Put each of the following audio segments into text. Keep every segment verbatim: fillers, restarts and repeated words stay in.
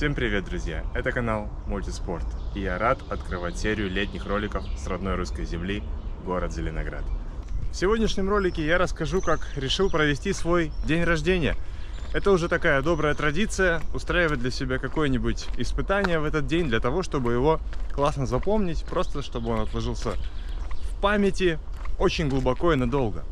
Всем привет, друзья! Это канал Мультиспорт, и я рад открывать серию летних роликов с родной русской земли, город Зеленоград. В сегодняшнем ролике я расскажу, как решил провести свой день рождения. Это уже такая добрая традиция, устраивать для себя какое-нибудь испытание в этот день, для того, чтобы его классно запомнить, просто чтобы он отложился в памяти очень глубоко и надолго.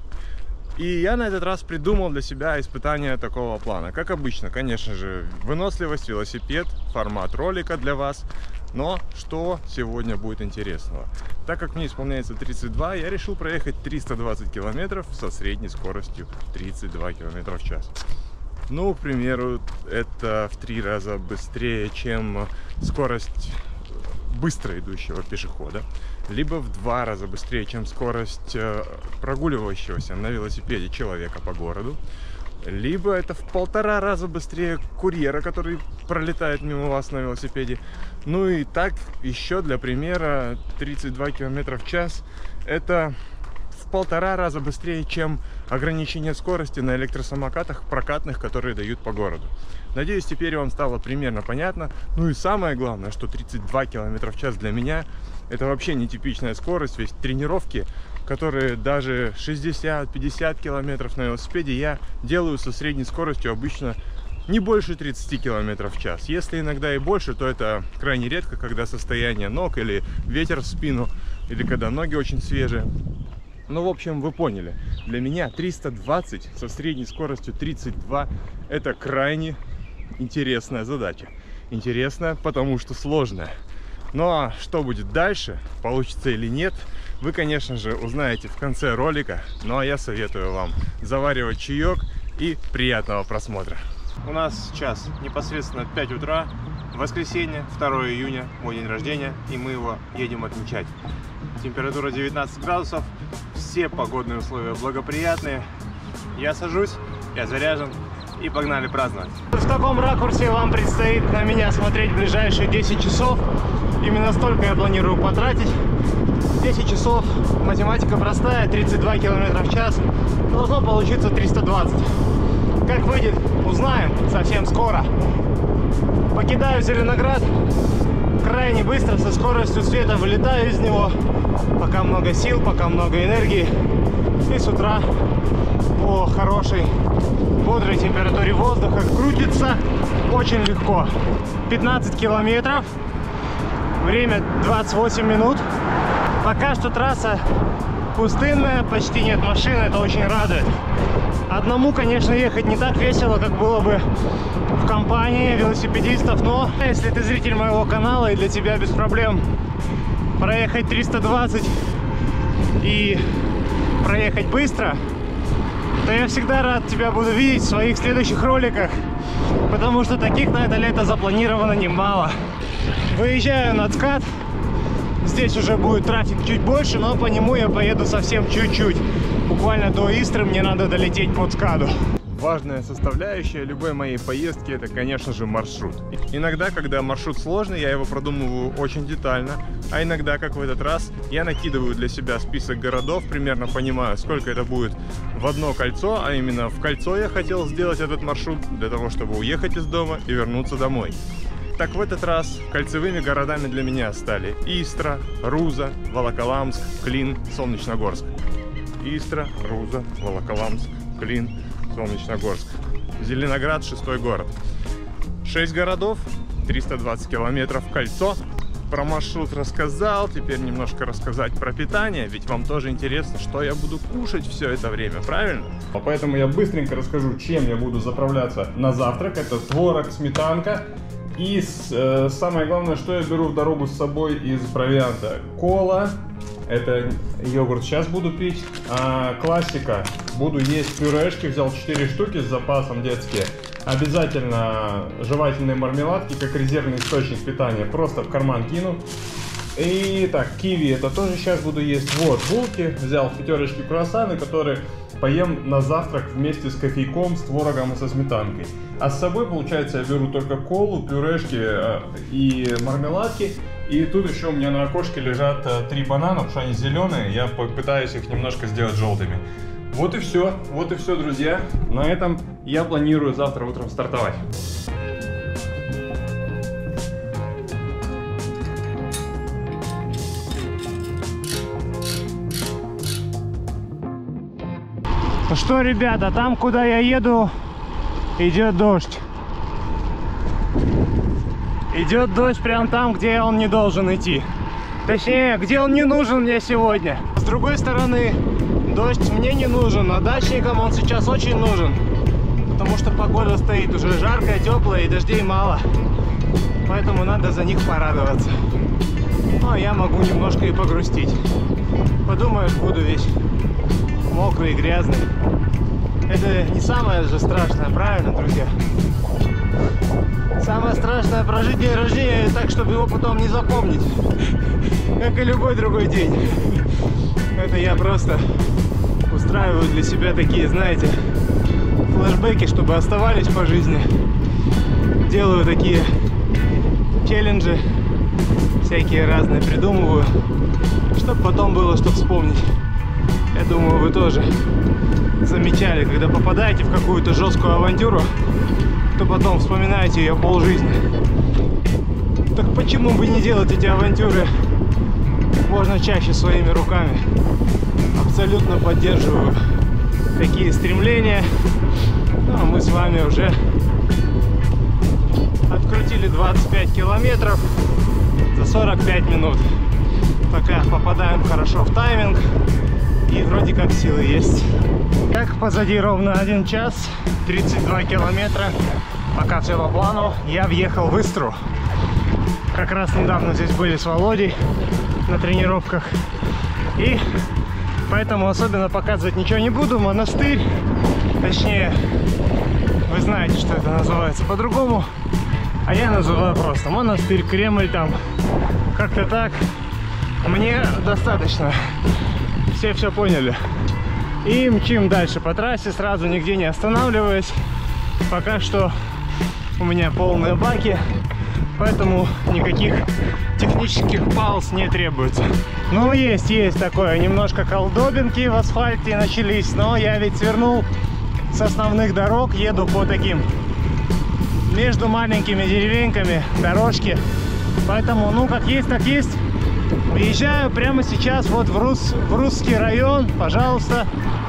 И я на этот раз придумал для себя испытание такого плана. Как обычно, конечно же, выносливость, велосипед, формат ролика для вас. Но что сегодня будет интересного? Так как мне исполняется тридцать два, я решил проехать триста двадцать километров со средней скоростью тридцать два километра в час. Ну, к примеру, это в три раза быстрее, чем скорость быстро идущего пешехода, либо в два раза быстрее, чем скорость прогуливающегося на велосипеде человека по городу, либо это в полтора раза быстрее курьера, который пролетает мимо вас на велосипеде. Ну и так еще для примера, тридцать два километра в час это в полтора раза быстрее, чем ограничение скорости на электросамокатах прокатных, которые дают по городу. Надеюсь, теперь вам стало примерно понятно. Ну и самое главное, что тридцать два километра в час для меня это вообще нетипичная скорость, ведь тренировки, которые даже шестьдесят-пятьдесят километров на велосипеде, я делаю со средней скоростью обычно не больше тридцати километров в час. Если иногда и больше, то это крайне редко, когда состояние ног или ветер в спину, или когда ноги очень свежие. Ну, в общем, вы поняли, для меня триста двадцать со средней скоростью тридцать два это крайне интересная задача. Интересная, потому что сложная. Ну а что будет дальше, получится или нет, вы, конечно же, узнаете в конце ролика. Ну а я советую вам заваривать чаек и приятного просмотра. У нас сейчас непосредственно пять утра, воскресенье, второе июня, мой день рождения, и мы его едем отмечать. Температура девятнадцать градусов, все погодные условия благоприятные. Я сажусь, я заряжен, и погнали праздновать. В таком ракурсе вам предстоит на меня смотреть в ближайшие десять часов. Именно столько я планирую потратить. десять часов, математика простая, тридцать два километра в час. Должно получиться триста двадцать. Как выйдет, узнаем совсем скоро. Покидаю Зеленоград крайне быстро, со скоростью света вылетаю из него. Пока много сил, пока много энергии. И с утра по хорошей, бодрой температуре воздуха крутится очень легко. пятнадцать километров. Время двадцать восемь минут. Пока что трасса пустынная, почти нет машин, это очень радует. Одному, конечно, ехать не так весело, как было бы в компании велосипедистов, но если ты зритель моего канала и для тебя без проблем проехать триста двадцать и проехать быстро, то я всегда рад тебя буду видеть в своих следующих роликах, потому что таких на это лето запланировано немало. Выезжаю на ЦКАД. Здесь уже будет трафик чуть больше, но по нему я поеду совсем чуть-чуть. Буквально до Истры мне надо долететь по ЦКАДу. Важная составляющая любой моей поездки — это, конечно же, маршрут. Иногда, когда маршрут сложный, я его продумываю очень детально, а иногда, как в этот раз, я накидываю для себя список городов, примерно понимаю, сколько это будет в одно кольцо, а именно в кольцо я хотел сделать этот маршрут для того, чтобы уехать из дома и вернуться домой. Так в этот раз кольцевыми городами для меня стали Истра, Руза, Волоколамск, Клин, Солнечногорск. Истра, Руза, Волоколамск, Клин, Солнечногорск. Зеленоград — шестой город. Шесть городов, триста двадцать километров кольцо. Про маршрут рассказал, теперь немножко рассказать про питание, ведь вам тоже интересно, что я буду кушать все это время, правильно? Поэтому я быстренько расскажу, чем я буду заправляться на завтрак. Это творог, сметанка. И э, самое главное, что я беру в дорогу с собой из провианта. Кола, это йогурт сейчас буду пить. А, классика, буду есть пюрешки, взял четыре штуки с запасом детские. Обязательно жевательные мармеладки, как резервный источник питания, просто в карман кину. И так, киви это тоже сейчас буду есть. Вот, булки, взял в пятерочке круассаны, которые поем на завтрак вместе с кофейком, с творогом и со сметанкой. А с собой, получается, я беру только колу, пюрешки и мармеладки. И тут еще у меня на окошке лежат три банана, потому что они зеленые. Я попытаюсь их немножко сделать желтыми. Вот и все, вот и все, друзья. На этом я планирую завтра утром стартовать. Ну что, ребята, там, куда я еду, идет дождь. Идет дождь прямо там, где он не должен идти. Точнее, где он не нужен мне сегодня. С другой стороны, дождь мне не нужен, а дачникам он сейчас очень нужен. Потому что погода стоит уже жаркая, теплая и дождей мало. Поэтому надо за них порадоваться. Ну, а я могу немножко и погрустить. Подумаешь, буду весь мокрый и грязный. Это не самое же страшное, правильно, друзья? Самое страшное — прожить день рождения так, чтобы его потом не запомнить. Как и любой другой день. Это я просто устраиваю для себя такие, знаете, флешбеки, чтобы оставались по жизни. Делаю такие челленджи, всякие разные придумываю, чтобы потом было что вспомнить. Я думаю, вы тоже замечали, когда попадаете в какую-то жесткую авантюру, то потом вспоминаете ее полжизни. Так почему бы не делать эти авантюры можно чаще своими руками? Абсолютно поддерживаю такие стремления. Ну, а мы с вами уже открутили двадцать пять километров за сорок пять минут. Пока попадаем хорошо в тайминг и вроде как силы есть. Так, позади ровно один час, тридцать два километра. Пока все по плану. Я въехал в Истру. Как раз недавно здесь были с Володей на тренировках. И поэтому особенно показывать ничего не буду. Монастырь, точнее, вы знаете, что это называется по-другому. А я называю просто монастырь, Кремль там. Как-то так. Мне достаточно. Все все поняли. И мчим дальше по трассе, сразу нигде не останавливаясь. Пока что у меня полные баки, поэтому никаких технических пауз не требуется. Ну, есть, есть такое, немножко колдобинки в асфальте начались, но я ведь свернул с основных дорог, еду по таким между маленькими деревеньками дорожки, поэтому, ну, как есть, так есть. Въезжаю прямо сейчас вот в, Рус, в Русский район, пожалуйста.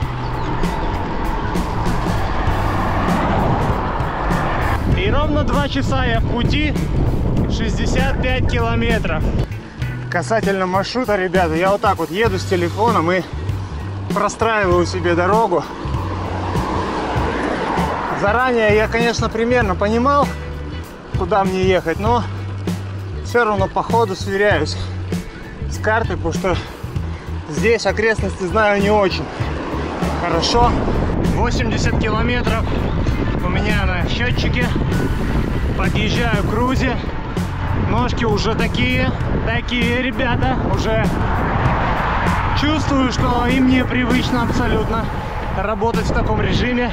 И ровно два часа я в пути, шестьдесят пять километров. Касательно маршрута, ребята, я вот так вот еду с телефоном и простраиваю себе дорогу. Заранее я, конечно, примерно понимал, куда мне ехать, но все равно по ходу сверяюсь с картой, потому что здесь окрестности знаю не очень хорошо. восемьдесят километров у меня на счетчике. Подъезжаю к Рузе. Ножки уже такие, такие, ребята. Уже чувствую, что им не привычно абсолютно работать в таком режиме.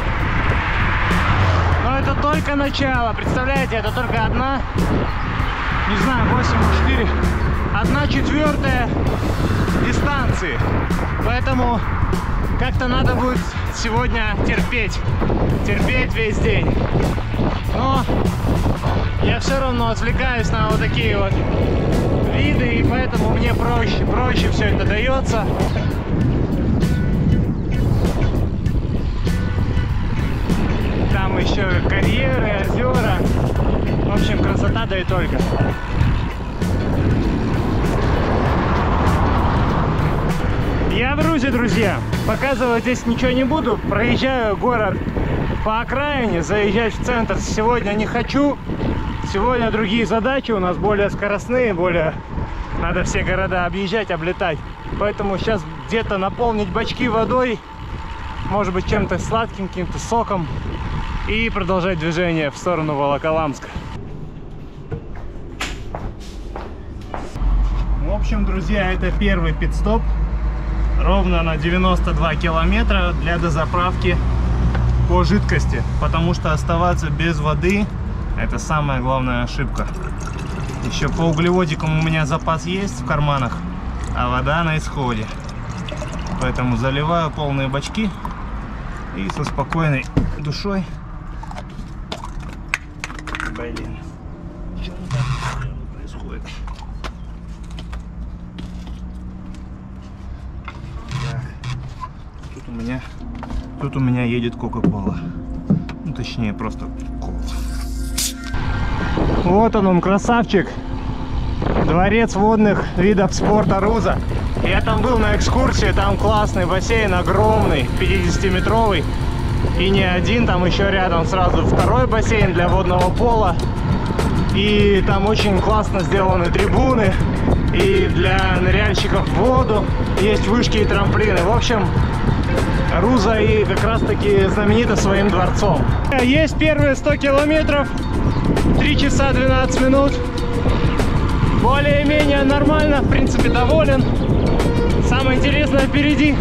Но это только начало. Представляете, это только одна, не знаю, восемь четыре, одна четвертая дистанции. Поэтому как-то надо будет сегодня терпеть, терпеть весь день. Но я все равно отвлекаюсь на вот такие вот виды, и поэтому мне проще, проще все это дается. Там еще карьеры, озера. В общем, красота, да и только. Я в Рузе, друзья. Показывать здесь ничего не буду. Проезжаю город по окраине, заезжать в центр сегодня не хочу. Сегодня другие задачи у нас, более скоростные, более надо все города объезжать, облетать. Поэтому сейчас где-то наполнить бачки водой, может быть, чем-то сладким, каким-то соком, и продолжать движение в сторону Волоколамска. В общем, друзья, это первый пит-стоп. Ровно на девяносто два километра для дозаправки по жидкости, потому что оставаться без воды — это самая главная ошибка. Еще по углеводикам у меня запас есть в карманах, а вода на исходе. Поэтому заливаю полные бачки и со спокойной душой. Блин, что там происходит? Так, тут у меня Тут у меня едет Кока-Кола. Ну, точнее, просто кола. Вот он, он, красавчик. Дворец водных видов спорта Руза. Я там был на экскурсии, там классный бассейн, огромный, пятидесятиметровый. И не один, там еще рядом сразу второй бассейн для водного пола. И там очень классно сделаны трибуны. И для ныряльщиков в воду есть вышки и трамплины. В общем, Руза и как раз таки знаменита своим дворцом. Есть первые сто километров, три часа двенадцать минут. Более-менее нормально, в принципе, доволен. Самое интересное впереди.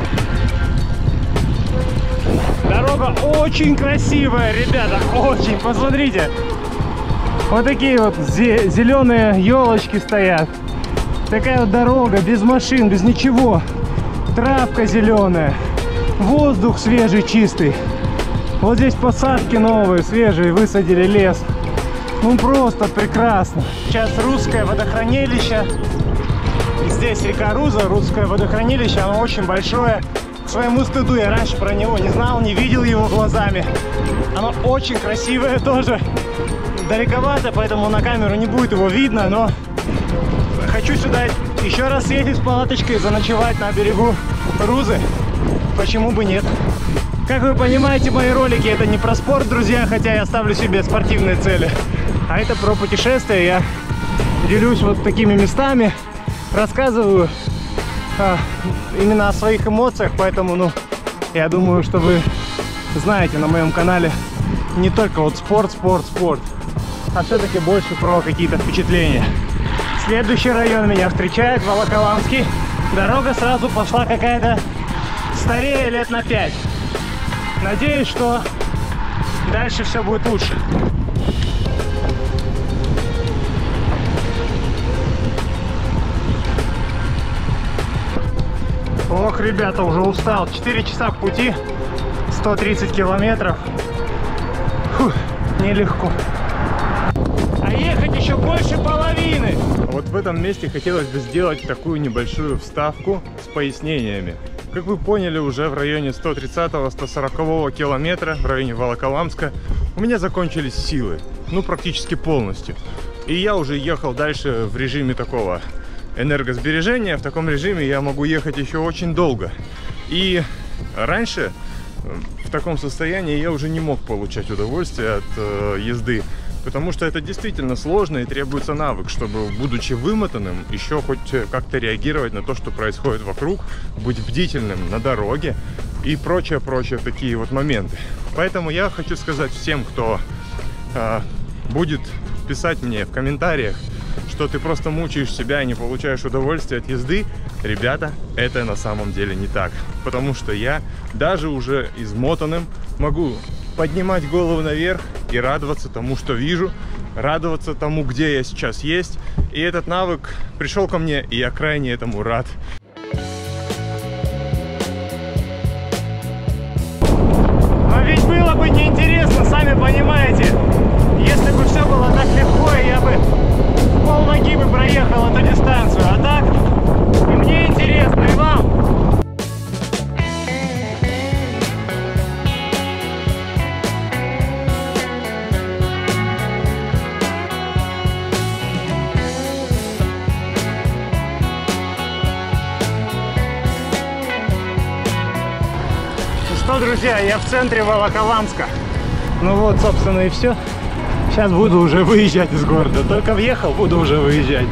Дорога очень красивая, ребята, очень. Посмотрите, вот такие вот зеленые елочки стоят. Такая вот дорога, без машин, без ничего. Травка зеленая, воздух свежий, чистый. Вот здесь посадки новые, свежие, высадили лес. Ну просто прекрасно. Сейчас русское водохранилище. Здесь река Руза, русское водохранилище, оно очень большое. К своему стыду, я раньше про него не знал, не видел его глазами. Оно очень красивое тоже. Далековато, поэтому на камеру не будет его видно, но хочу сюда еще раз съездить с палаточкой, заночевать на берегу Рузы. Почему бы нет? Как вы понимаете, мои ролики это не про спорт, друзья, хотя я ставлю себе спортивные цели. А это про путешествия. Я делюсь вот такими местами, рассказываю а, именно о своих эмоциях, поэтому, ну, я думаю, что вы знаете на моем канале не только вот спорт, спорт, спорт, а все-таки больше про какие-то впечатления. Следующий район меня встречает, Волоколамский. Дорога сразу пошла какая-то старее лет на пять. Надеюсь, что дальше все будет лучше. Ох, ребята, уже устал. четыре часа в пути, сто тридцать километров. Фух, нелегко. А ехать еще больше половины. Вот в этом месте хотелось бы сделать такую небольшую вставку с пояснениями. Как вы поняли, уже в районе сто тридцатого — сто сорокового километра, в районе Волоколамска, у меня закончились силы. Ну, практически полностью. И я уже ехал дальше в режиме такого энергосбережения. В таком режиме я могу ехать еще очень долго. И раньше в таком состоянии я уже не мог получать удовольствие от э, езды. Потому что это действительно сложно и требуется навык, чтобы, будучи вымотанным, еще хоть как-то реагировать на то, что происходит вокруг, быть бдительным на дороге и прочее-прочее такие вот моменты. Поэтому я хочу сказать всем, кто э, будет писать мне в комментариях, что ты просто мучаешь себя и не получаешь удовольствия от езды, ребята, это на самом деле не так. Потому что я даже уже измотанным могу поднимать голову наверх и радоваться тому, что вижу, радоваться тому, где я сейчас есть. И этот навык пришел ко мне, и я крайне этому рад. Но ведь было бы неинтересно, сами понимаете, если бы все было так легко, и я бы полноги бы проехал эту дистанцию. А так, и мне интересно, и вам. Что, друзья, я в центре Волоколамска. Ну вот, собственно, и все. Сейчас буду уже выезжать из города. Только въехал, буду уже выезжать.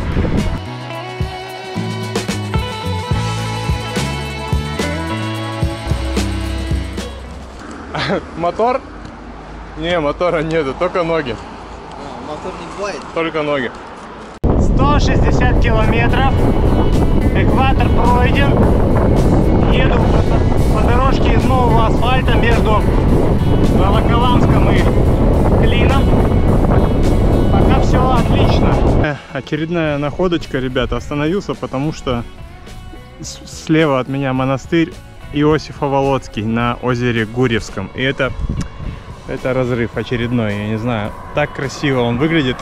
Мотор? Не, мотора нету, только ноги. А, мотор не бывает? Только ноги. сто шестьдесят километров. Экватор пройден. Еду по, по дорожке из нового асфальта между Волоколамском и Клином. Пока все отлично. Очередная находочка, ребята. Остановился, потому что слева от меня монастырь Иосифо-Володский на озере Гурьевском. И это, это разрыв очередной, я не знаю. Так красиво он выглядит.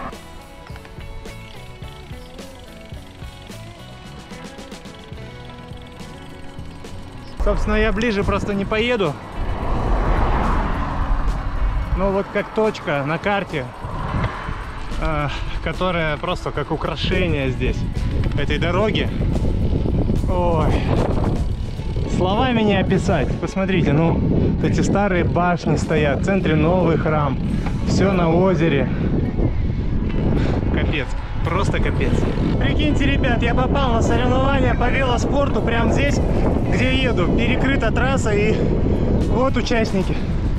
Собственно, я ближе просто не поеду. Ну вот как точка на карте, э, которая просто как украшение здесь, этой дороги. Ой, словами не описать. Посмотрите, ну, эти старые башни стоят, в центре новый храм, все на озере. Капец, просто капец. Прикиньте, ребят, я попал на соревнования по велоспорту прямо здесь, где еду. Перекрыта трасса, и вот участники.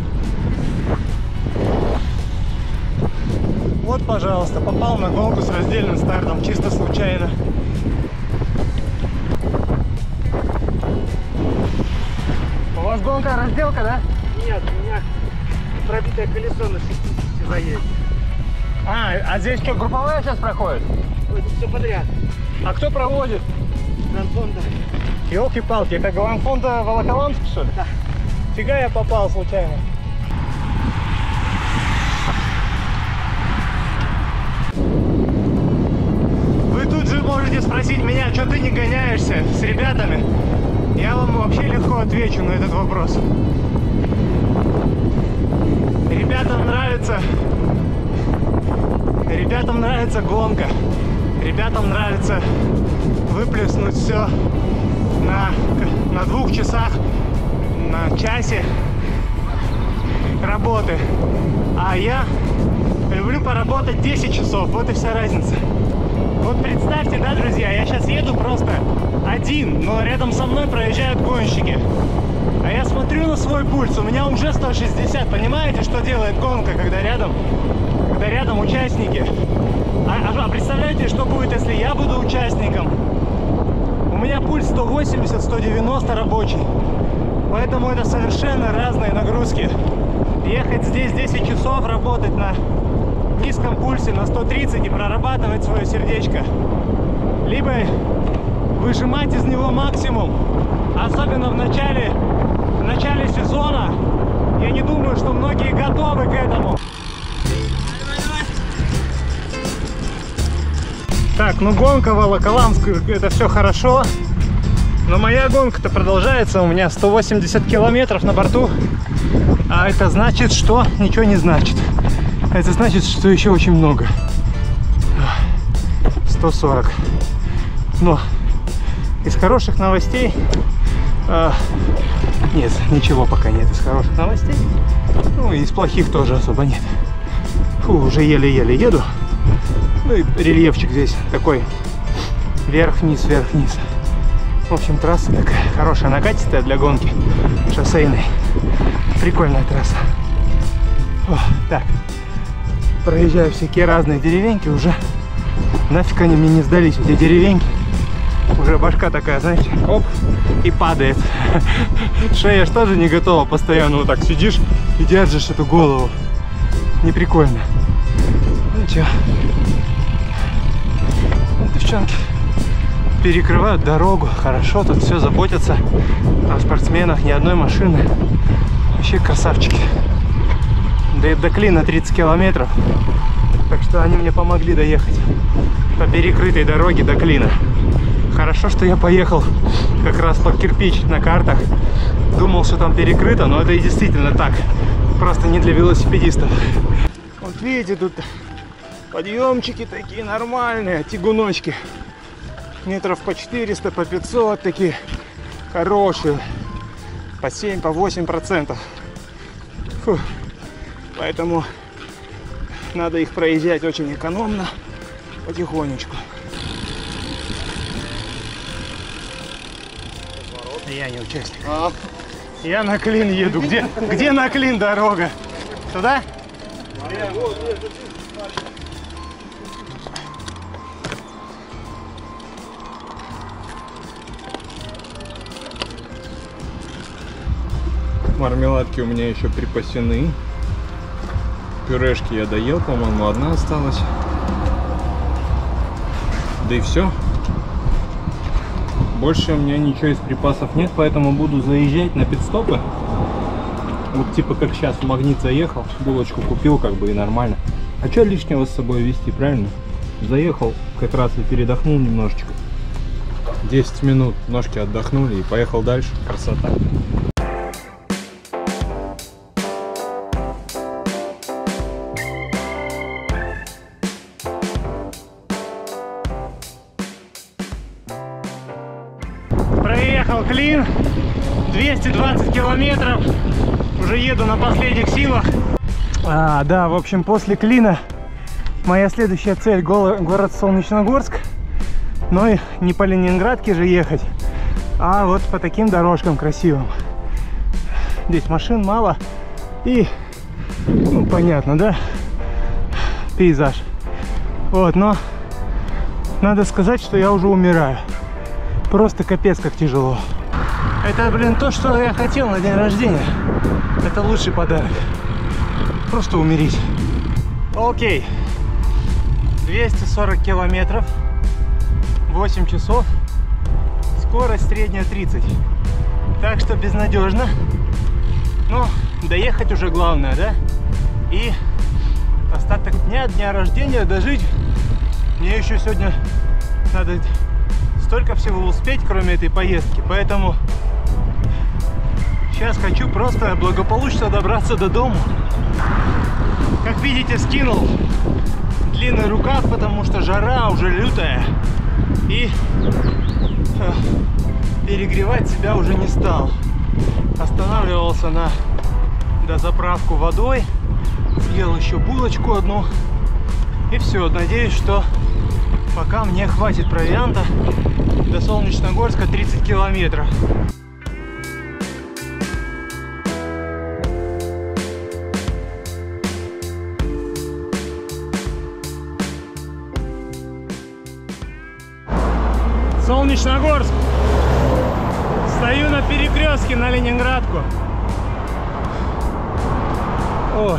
Вот, пожалуйста, попал на гонку с раздельным стартом, чисто случайно. У вас гонка разделка, да? Нет, у меня пробитое колесо на шестидесяти заезде. А, а здесь что, групповая сейчас проходит? Это все подряд. А кто проводит? Гранфонда. Елки-палки, это Гранфонда Волоколамск, что ли? Да. Фига я попал случайно. Вы тут же можете спросить меня, что ты не гоняешься с ребятами? Я вам вообще легко отвечу на этот вопрос. Ребятам нравится... Ребятам нравится гонка. Ребятам нравится выплеснуть все на, на двух часах, на часе работы. А я люблю поработать десять часов. Вот и вся разница. Вот представьте, да, друзья, я сейчас еду просто один, но рядом со мной проезжают гонщики. А я смотрю на свой пульс, у меня уже сто шестьдесят. Понимаете, что делает гонка, когда рядом, когда рядом участники? А, а представляете, что будет, если я буду участником? У меня пульс сто восемьдесят — сто девяносто рабочий. Поэтому это совершенно разные нагрузки. Ехать здесь десять часов, работать на низком пульсе, на сто тридцать, и прорабатывать свое сердечко. Либо выжимать из него максимум. Особенно в начале, в начале сезона. Я не думаю, что многие готовы к этому. Так, ну гонка Волоколамск, это все хорошо. Но моя гонка-то продолжается. У меня сто восемьдесят километров на борту. А это значит, что ничего не значит. Это значит, что еще очень много. сто сорок. Но из хороших новостей... Э, нет, ничего пока нет из хороших новостей. Ну и из плохих тоже особо нет. Фу, уже еле-еле еду. Ну и рельефчик здесь такой вверх-вниз, вверх-вниз. В общем, трасса такая хорошая, накатистая для гонки шоссейной. Прикольная трасса. О, так, проезжаю всякие разные деревеньки уже. Нафиг они мне не сдались, эти деревеньки. Уже башка такая, знаете, оп, и падает. Шея ж тоже не готова постоянно. Вот так сидишь и держишь эту голову. Не прикольно. Ну чё, девчонки перекрывают дорогу. Хорошо, тут все заботятся о спортсменах, ни одной машины. Вообще красавчики. До, до Клина тридцать километров. Так что они мне помогли доехать по перекрытой дороге до Клина. Хорошо, что я поехал как раз под кирпич на картах. Думал, что там перекрыто, но это и действительно так. Просто не для велосипедистов. Вот видите, тут подъемчики такие нормальные, тягуночки. Метров по четыреста, по пятьсот, такие хорошие. По семь, по восемь процентов. Фу. Поэтому надо их проезжать очень экономно, потихонечку. Я не участник. А? Я на Клин еду. Где, где на Клин дорога? Туда? Мармеладки у меня еще припасены. Пюрешки я доел, по-моему, одна осталась. Да и все. Больше у меня ничего из припасов нет, поэтому буду заезжать на пит-стопы. Вот типа как сейчас в Магнит заехал, булочку купил, как бы и нормально. А что лишнего с собой везти, правильно? Заехал как раз и передохнул немножечко. десять минут ножки отдохнули и поехал дальше. Красота. проехал Клин. двести двадцать километров. Уже еду на последних силах. А, да, в общем, после Клина моя следующая цель — город Солнечногорск. Но и не по Ленинградке же ехать, а вот по таким дорожкам красивым. Здесь машин мало и, ну, понятно, да, пейзаж. Вот, но надо сказать, что я уже умираю. Просто капец как тяжело. Это, блин, то, что я хотел на день рождения. Это лучший подарок. Просто умереть. Окей. двести сорок километров. восемь часов. Скорость средняя тридцать. Так что безнадежно. Но доехать уже главное, да? И остаток дня, дня рождения дожить. Мне еще сегодня надо столько всего успеть, кроме этой поездки. Поэтому сейчас хочу просто благополучно добраться до дома. Как видите, скинул длинный рукав, потому что жара уже лютая. И э, перегревать себя уже не стал. Останавливался на дозаправку водой. Съел еще булочку одну. И все. Надеюсь, что пока мне хватит провианта. До Солнечногорска тридцать километров. Солнечногорск. Стою на перекрестке на Ленинградку. О,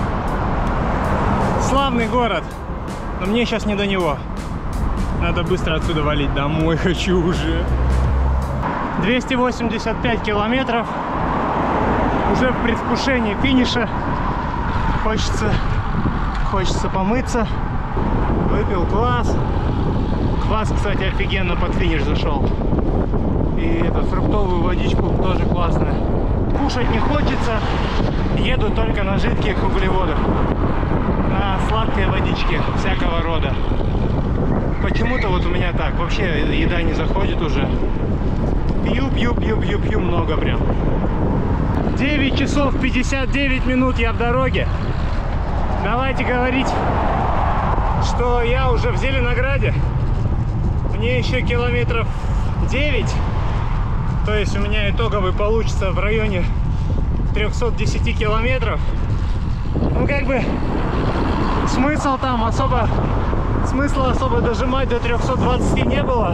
славный город. Но мне сейчас не до него. Надо быстро отсюда валить. Домой хочу уже. двести восемьдесят пять километров. Уже в предвкушении финиша. Хочется, хочется помыться. Выпил квас. Квас, кстати, офигенно под финиш зашел. И эту фруктовую водичку тоже классная. Кушать не хочется. Еду только на жидких углеводах. На сладкой водичке всякого рода. Почему-то вот у меня так. Вообще еда не заходит уже. Пью, пью, пью, пью, пью много прям. девять часов пятьдесят девять минут я в дороге. Давайте говорить, что я уже в Зеленограде. Мне еще километров девять. То есть у меня итоговый получится в районе трёхсот десяти километров. Ну как бы смысл там особо смысла особо дожимать до трёхсот двадцати не было,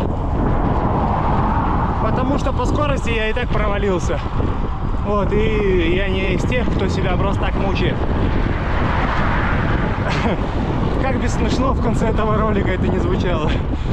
потому что по скорости я и так провалился. Вот, и я не из тех, кто себя просто так мучает. Как бы смешно в конце этого ролика это не звучало.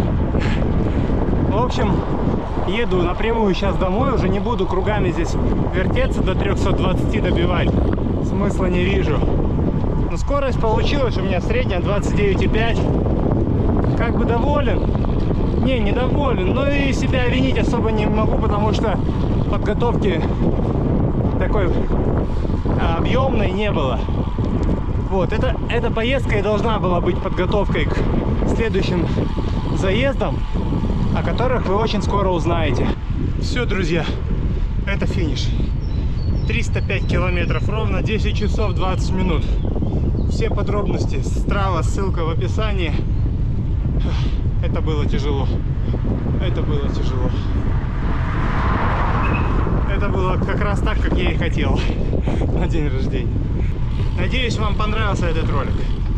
В общем, еду напрямую сейчас домой, уже не буду кругами здесь вертеться, до трёхсот двадцати добивать. Смысла не вижу. Но скорость получилась у меня средняя двадцать девять и пять. Как бы доволен? Не, недоволен. Но и себя винить особо не могу, потому что подготовки такой объемной не было. Вот, это, эта поездка и должна была быть подготовкой к следующим заездам, о которых вы очень скоро узнаете. Все, друзья, это финиш. триста пять километров ровно, десять часов двадцать минут. Все подробности, Strava, ссылка в описании. Это было тяжело. Это было тяжело. Это было как раз так, как я и хотел на день рождения. Надеюсь, вам понравился этот ролик.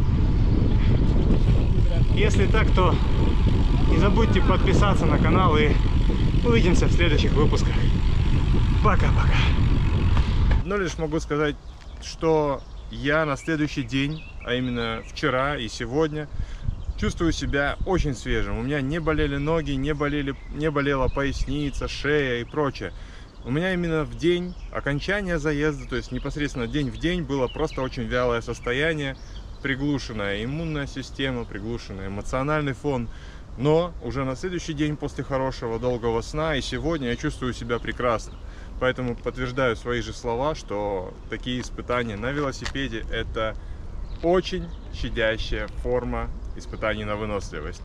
Если так, то не забудьте подписаться на канал, и увидимся в следующих выпусках. Пока-пока. Но лишь могу сказать, что я на следующий день, а именно вчера и сегодня, чувствую себя очень свежим. У меня не болели ноги, не, болели, не болела поясница, шея и прочее. У меня именно в день окончания заезда, то есть непосредственно день в день, было просто очень вялое состояние, приглушенная иммунная система, приглушенный эмоциональный фон. Но уже на следующий день после хорошего долгого сна и сегодня я чувствую себя прекрасно. Поэтому подтверждаю свои же слова, что такие испытания на велосипеде — это очень щадящая форма испытаний на выносливость.